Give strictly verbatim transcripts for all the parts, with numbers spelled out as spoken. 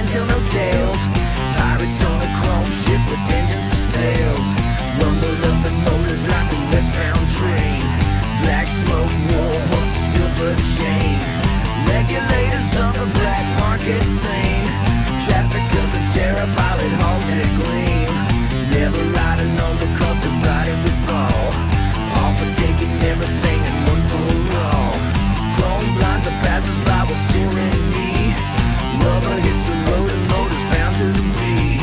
tell no tales. Pirates on a chrome ship with engines for sails. Rumble of the motors like a westbound train. Black smoke, war horse, a silver chain. Regulators of the black market scene. Traffickers of terror, pilot halted gleam. Never riding on the coast, divided we fall. All for taking everything and one for all. Chrome blinds of passers-by with serenity. Rubber hits the road and motors bound to the beat.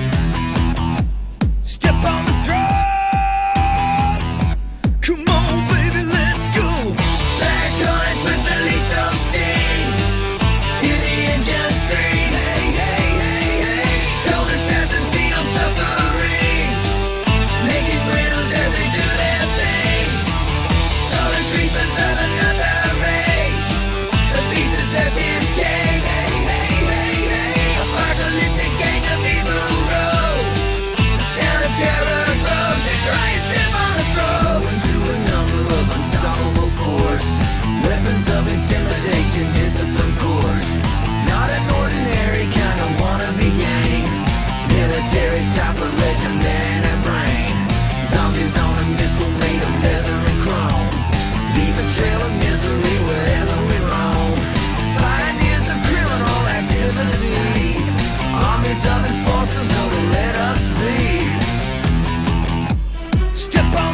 Step on the throttle. Come on, baby, let's go. Black hornets with the lethal sting. Hear the engine scream. Hey, hey, hey, hey. Cold assassins feed on suffering. Naked widows as they do their thing. Solid sweepers of another rage. The beast has left his cage. Hey, hey, hey, hey. Apocalyptic gang of evil rose. The sound of terror grows. They try and step on the throat. Into a number of unstoppable force. Weapons of intimidation, discipline course. Not an ordinary kind of wannabe gang. Military type of legend and a brain. Zombies on a missile made of leather and chrome. Leave a trail of misery wherever we roam. Pioneers of criminal activity. Armies of enforcers know to let us be. Step on